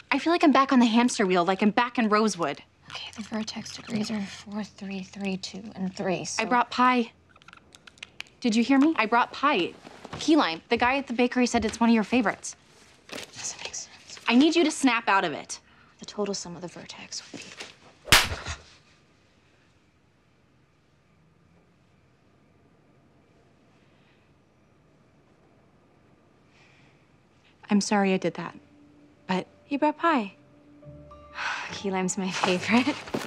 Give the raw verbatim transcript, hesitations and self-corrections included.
I feel like I'm back on the hamster wheel, like I'm back in Rosewood. Okay, the vertex degrees are four, three, three, two, and three, so... I brought pie. Did you hear me? I brought pie. Key lime. The guy at the bakery said it's one of your favorites. Doesn't make sense. I need you to snap out of it. The total sum of the vertex would be... I'm sorry I did that, but He brought pie. Key lime's my favorite.